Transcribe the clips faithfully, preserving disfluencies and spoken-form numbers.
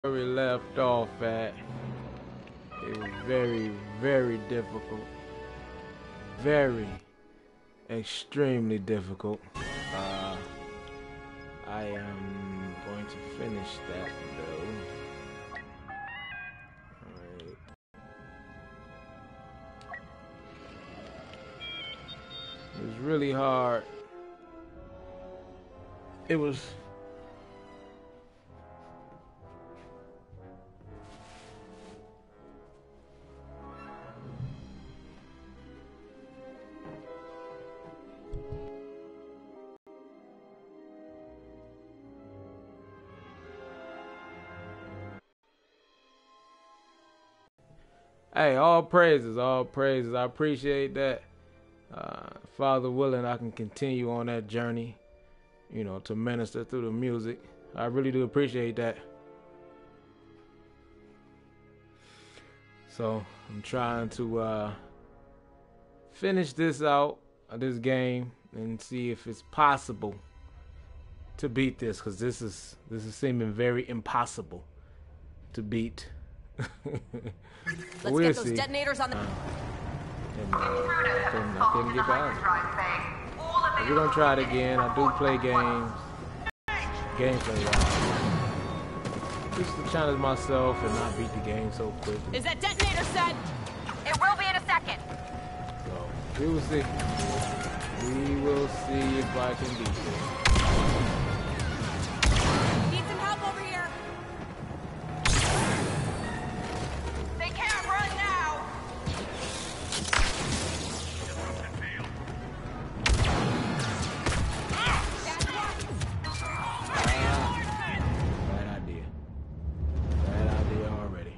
where we left off at, it was very, very difficult. Very, extremely difficult. Uh, I am going to finish that though. Alright. It was really hard. It was. Hey, all praises, all praises. I appreciate that. Uh, Father willing, I can continue on that journey, you know, to minister through the music. I really do appreciate that. So I'm trying to uh, finish this out, uh, this game, and see if it's possible to beat this, because this is this is seeming very impossible to beat. Let's we'll get those see. detonators on the. Uh, and, uh, I couldn't, I couldn't get by it. But we're gonna try it again. I do play games, gameplay wise, just to challenge myself and not beat the game so quickly. Is that detonator set? It will be in a second. So we will see. We will see if I can beat this. Need some help over here. They can't run now. Bad idea. Bad idea already.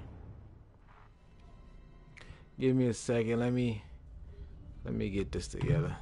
Give me a second. Let me let me get this together.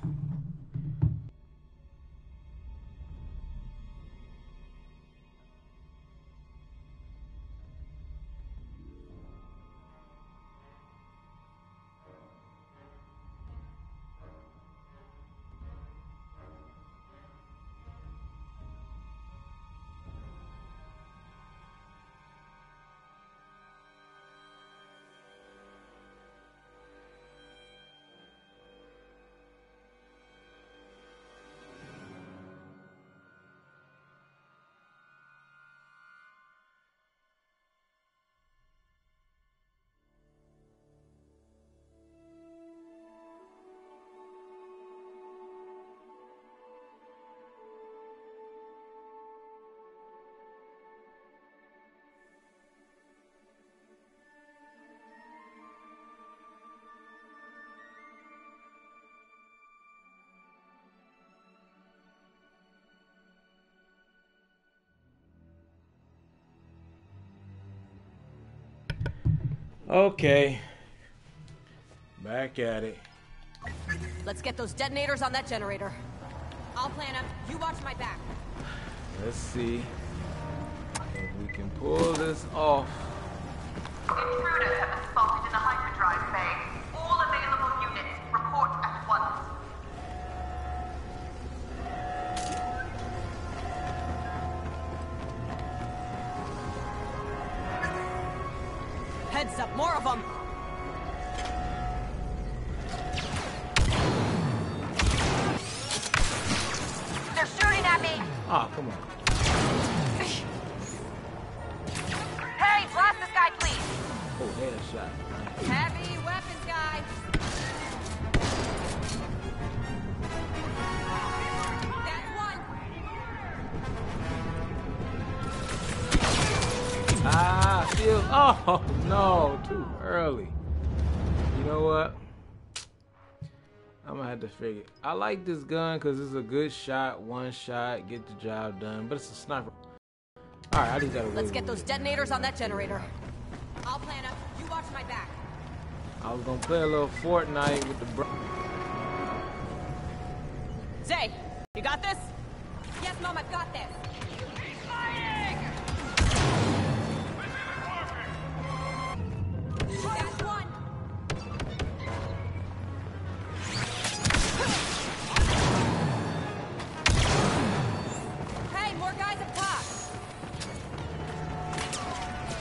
Okay, back at it. Let's get those detonators on that generator. I'll plan them. You watch my back. Let's see if we can pull this off. Intruders have been spotted in the hyperdrive bay. All available units, report at once. Heads up, more of them. They're shooting at me. Ah, come on. Hey, blast this guy, please. Oh, headshot. Heavy weapons, guy. That's one. Ah, shield. Oh, no, too early. You know what? I'm gonna have to figure. I like this gun because it's a good shot, one shot, get the job done, but it's a sniper. All right, I just gotta wait. Let's get those detonators on that generator. I'll plan them. You watch my back. I was gonna play a little Fortnite with the bro. Zay, you got this? Yes, Mom, I've got this. That's one. Hey, more guys up top.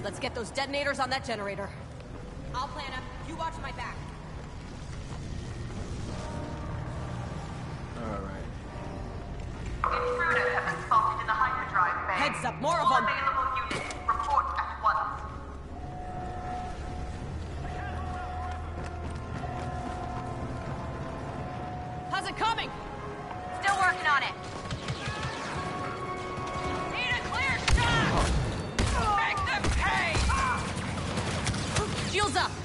Let's get those detonators on that generator. I'll plan them. You watch my back. Alright. Intruders have been spotted in the hyperdrive bay. Heads up, more of All them. available units, report at once. How's it coming? Still working on it. Need a clear shot! Make them pay! Shields up!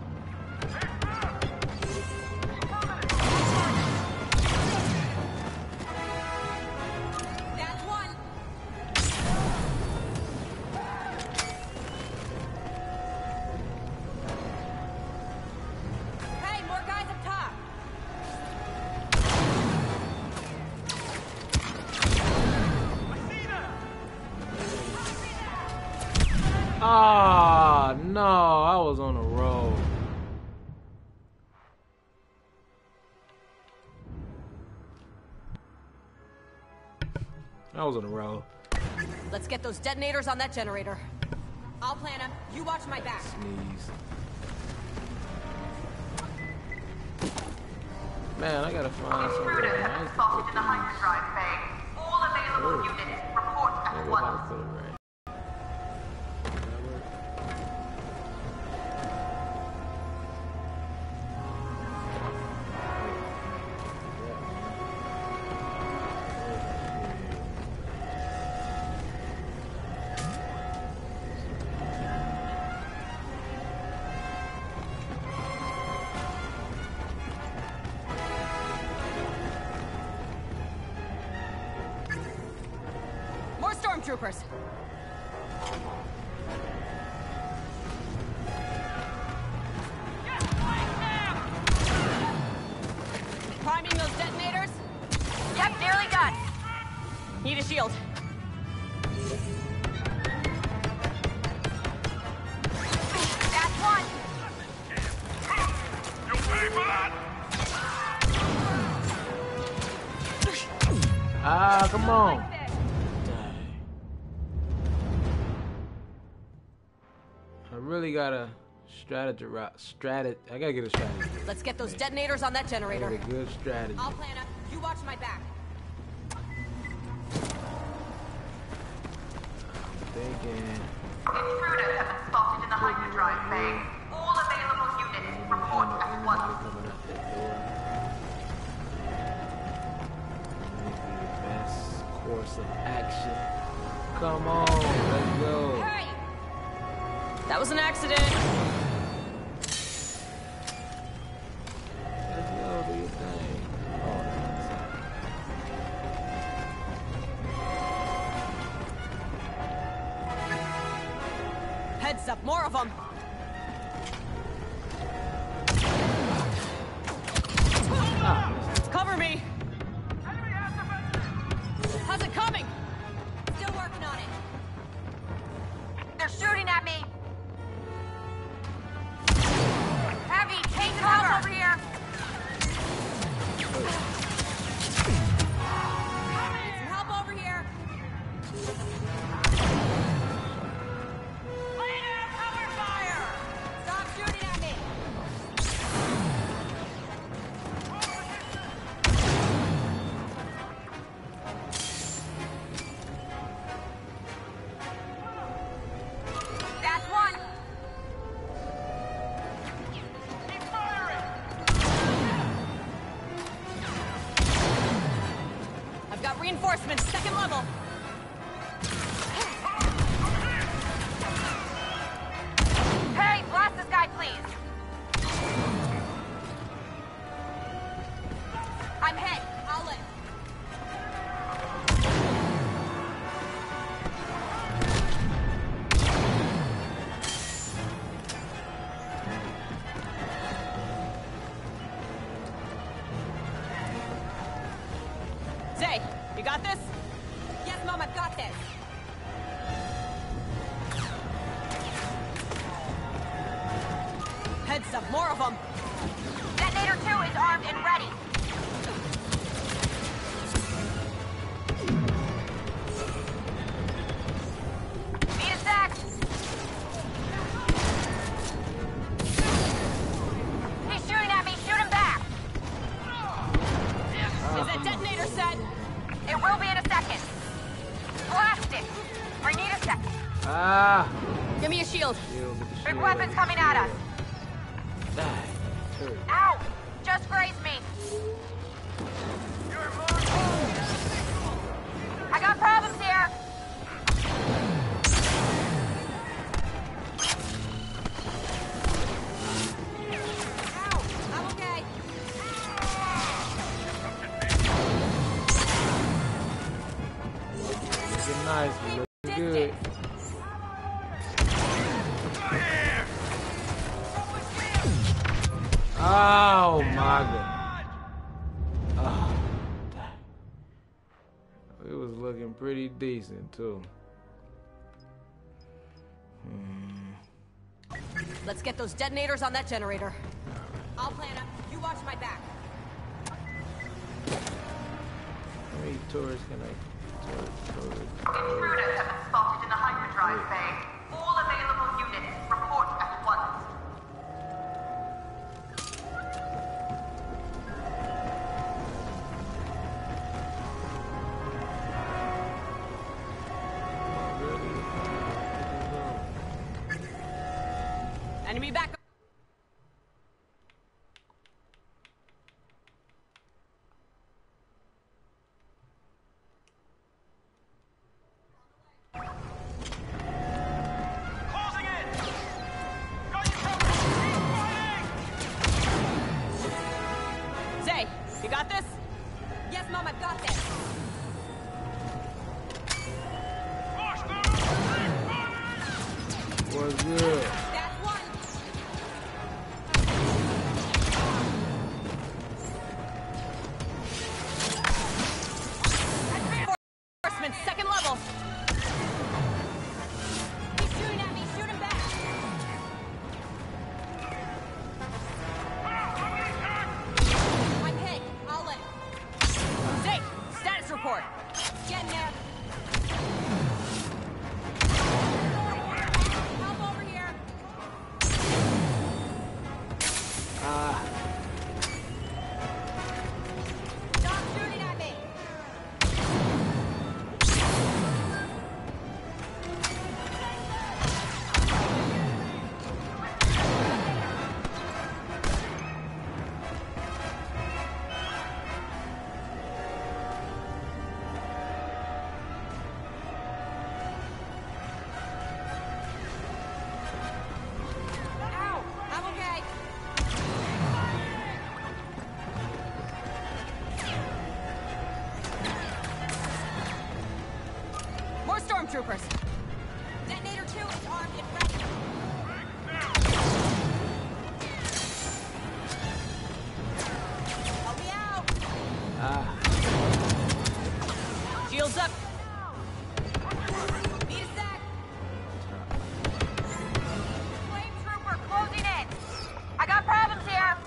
That's one! Hey, more guys up top! Ah, no, I was on a roll. I was on a roll. Let's get those detonators on that generator. I'll plan them. You watch my back. Sneeze. Man, I gotta find somewhere Intruders have nice been to spotted put in the these. hyperdrive bay. All available Oh. units, report at Maybe I once. gotta put it right. More stormtroopers. Priming those detonators? Yep, nearly done. Need a shield. That's one. You pay for that? Ah, come on. Like this. Dang. I really gotta strategy. Strat. I gotta get a strategy. Let's get those detonators on that I generator. get a good strategy. I'll plan them. You watch my back. Thinking. Intruders have been spotted in the hyperdrive bay. All available units, report Anybody at once. coming out that door. Maybe the best course of action. Come on, let's go. Hey! That was an accident. Let's go, do your thing. Oh, that's Heads up, more of them. ah, Cover me. How's it coming? Still working on it. They're shooting at me. Heavy, take cover over here. Need some help over here. Lay down cover fire. Stop shooting at me. That's one. Keep firing! I've got reinforcements, second level. Hey, blast this guy, please. I'm hit. I'll lift. Zay, you got this? Yes, Mom, I've got this. Heads up, more of them. Detonator two is armed and ready. Need a sec. Ah! Give me a shield. Shield, get the Big shield, weapons get the coming at us. shield. Die. Turret. Ow! Just grazed me. I got problems here. Ow! I'm okay. Looking nice, we looking good. Oh my god. Oh, dang. It was looking pretty decent too. Hmm. Let's get those detonators on that generator. I'll plan up. You watch my back. How many tourists can I? Tourist, tourist, Intruders have been spotted in the hyperdrive bay. All available units, report at once. Enemy back. Closing in! Got you covered! Keep fighting! Zay, you got this? Yes, Mom, I've got this. Push them! Keep fighting! What's good? That's one. Reinforcements, second level. He's shooting at me. Shoot him back. I'm hit. I'll live. Zay, status report. Getting there. Help over here. Ah, Stop shooting at me. Ow! I'm okay. More stormtroopers. Detonator two is armed and ready. Help me out. ah. Shields up. Need a sec. Flame trooper closing in. I got problems here.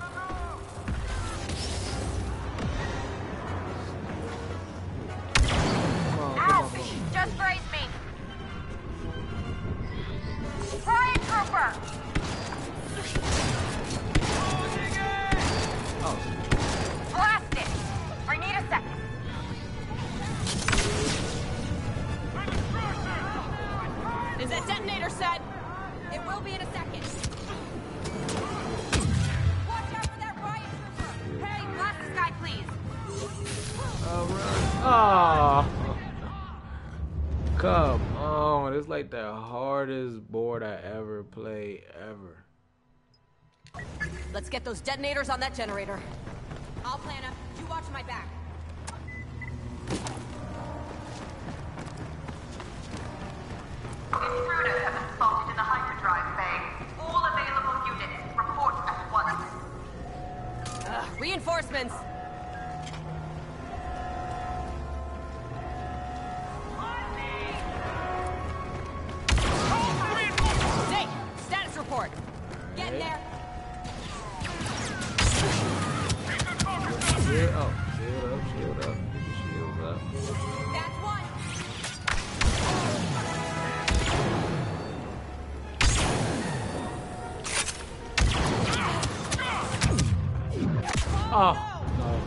Come on, come Ow! on, come on. Just grazed me. Flame trooper. Oh, Blast it. I need a second. Is that detonator set? It will be in a second. Watch out for that riot trooper. Hey, blast this guy, please. all right. Oh. Come on. It's like the hardest board I ever played ever. Let's get those detonators on that generator. I'll plan up. You watch my back. Intruders have been spotted in the hyperdrive bay. All available units, report at once. Ugh, reinforcements. Zay, status report. Getting there. Shield, oh, shield up, shield up. Get the shields up. That's one. Oh, no.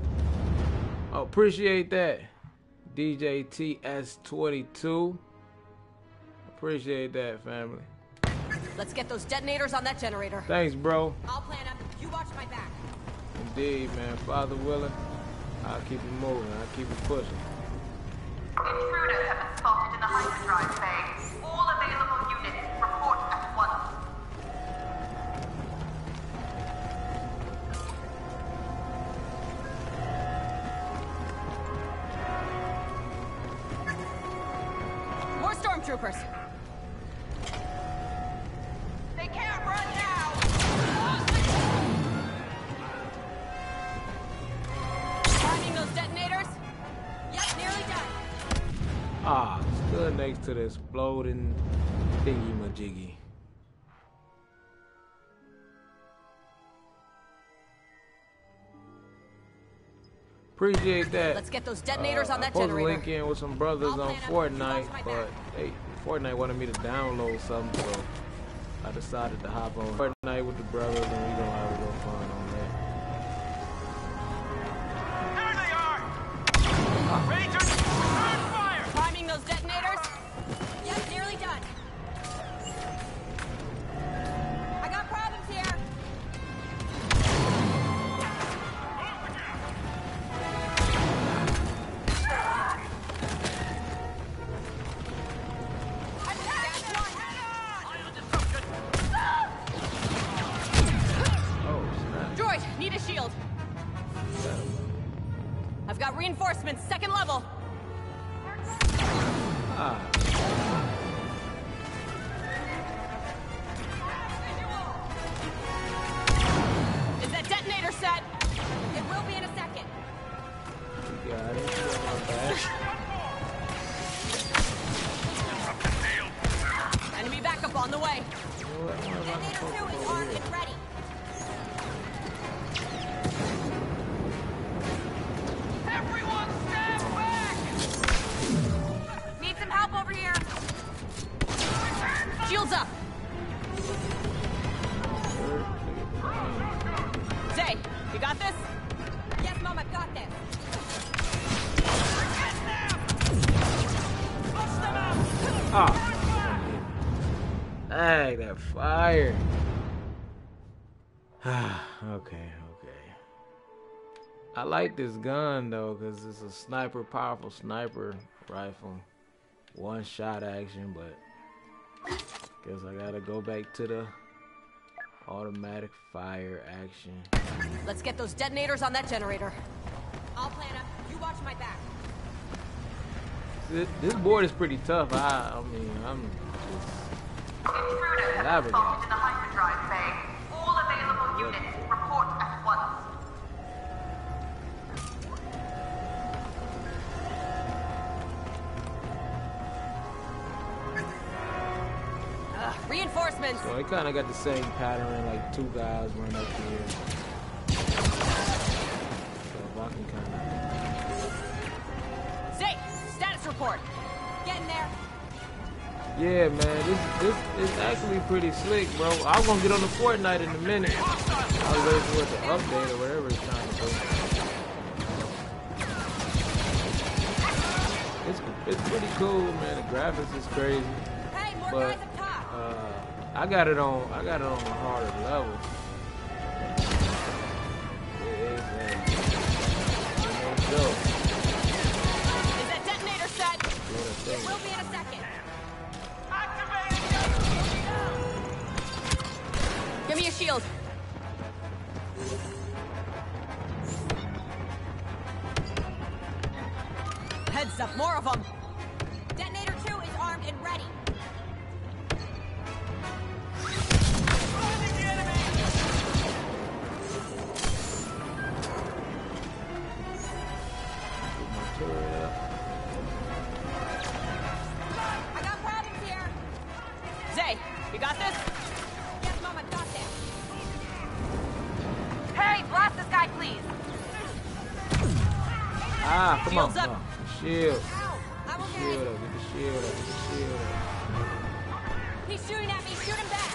Oh, appreciate that. D J T S twenty-two. Appreciate that, family. Let's get those detonators on that generator. Thanks, bro. I'll plan them. You watch my back. Indeed, man. Father willing, I'll keep it moving. I'll keep it pushing. Intruders have been spotted in the hyperdrive bay. All available units report at once. More stormtroopers. They can't run now! Priming those detonators. Yep, nearly done. Ah, stood next to the exploding thingy majiggy. Appreciate that. Let's get those detonators uh, on that I'm supposed generator. to link in with some brothers I'll on plan up. You watch Fortnite, my but back. hey, Fortnite wanted me to download something, so I decided to hop on Fortnite with the brothers, and we gonna have a little fun on that. There they are! Rangers, turn fire! Priming those detonators. Yep, nearly done. I got problems here. Oh snap! Droid, need a shield. I've got reinforcements, second level. Ah, Is that detonator set? It will be in a second. you got it. You got my back. Enemy backup on the way. You know what? I'm about to Detonator focus two is over armed here. and ready. Everyone stand back! Need some help over here. Shields up. Zay, you got this? Yes, Mom, I got this. Ah. Dang, that fire. Ah, okay, okay. I like this gun though, cause it's a sniper, powerful sniper rifle. One shot action, but guess I gotta go back to the automatic fire action. Let's get those detonators on that generator. I'll plan up. You watch my back. This, this board is pretty tough. I, I mean, I'm just Intruders have been elaborate. spotted in the hyperdrive bay. All available units report at once. Ugh, reinforcements. So it kind of got the same pattern, like two guys run up here. So if I can kind of. Zay, status report. Getting there. Yeah, man, this this is actually pretty slick, bro. I'm gonna get on the Fortnite in a minute. I was waiting for it to update or whatever it's trying to do. It's it's pretty cool, man. The graphics is crazy, Hey, more but guys up top. uh, I got it on I got it on the harder level. It is, man. It ain't dope. Is that detonator set? Blow that It thing. will be in a second. Give me a shield. Heads up, more of them. Detonator two is armed and ready. Turret up. I got problems here. Zay, you got this? Yes, Mom, I got this. Hey, blast this guy, please. Ah, come Shields on. up. Come on. Shield. Ow, I will get Shield it. up. Get the shield up. Get the shield up. He's shooting at me. Shoot him back.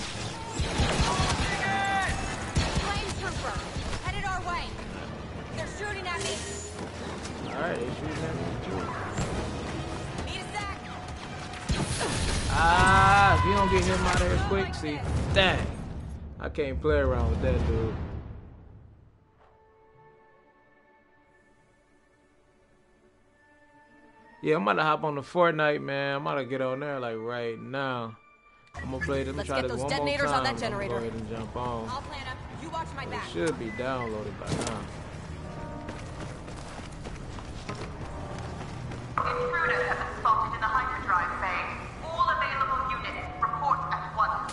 Flame trooper, headed our way. They're shooting at me. Alright, they shooting at me too. Need a sec. Ah, if you don't get him out of here quick, see, dang. I can't play around with that dude. Yeah, I'm about to hop on the Fortnite, man. I'm about to get on there like right now. I'm gonna play this. Let's try get this those one detonators more on time. that generator. I'm gonna go ahead and jump on. I'll plan up. You watch my back. It should be downloaded by now. Intruder has been spotted in the hyperdrive bay. All available units report at once.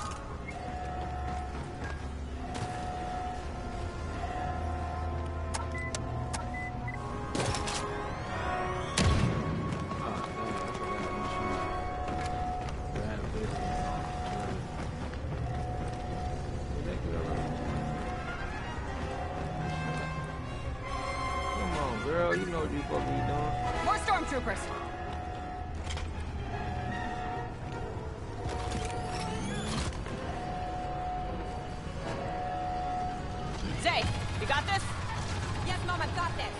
Come on, girl. You know what you supposed to be doing. More stormtroopers. Zay, you got this? Yes, Mom, I've got this.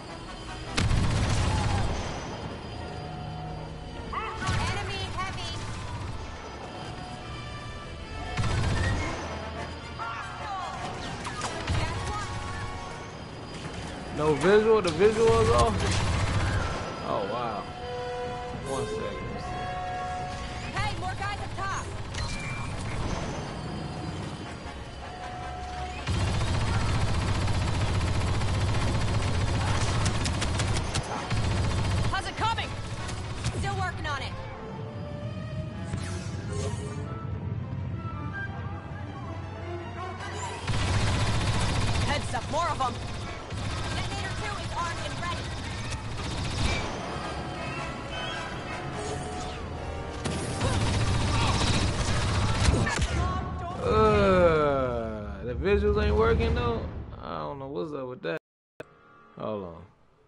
Enemy heavy. That's one. No visual. The visual is off. Oh wow. One second. Hey, more guys up top. How's it coming? Still working on it. Heads up, more of them. Detonator two is armed and ready. Uh, the visuals ain't working though. I don't know what's up with that. Hold on.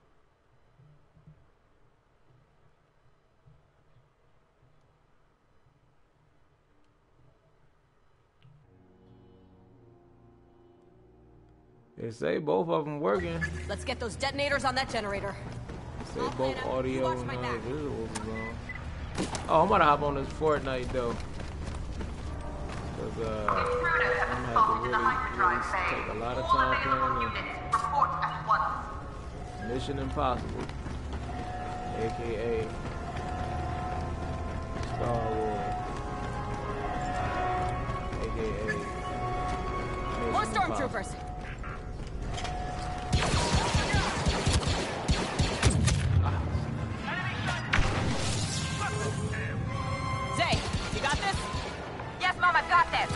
They say both of them working. Let's get those detonators on that generator. Say I'll both plan up. audio You watch and my uh, back. visuals is on. Oh, I'm gonna hop on this Fortnite though. Cause uh, Intruder has I'm been gonna have spotted to in the really, hyperdrive really bay. take a lot of All time available playing units report at once. uh, Mission Impossible, aka Star Wars, aka Mission More Impossible. stormtroopers. Zay, you got this? Yes, Mom, I've got this.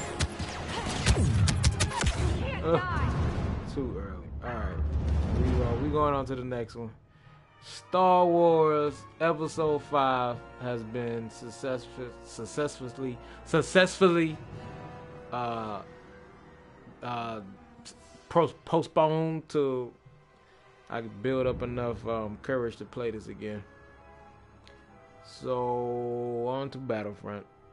Ugh, too early. All right, we uh, we going on to the next one. Star Wars Episode Five has been successful, successfully, successfully, uh, uh, pro- postponed to. I could build up enough um, courage to play this again. So on to Battlefront.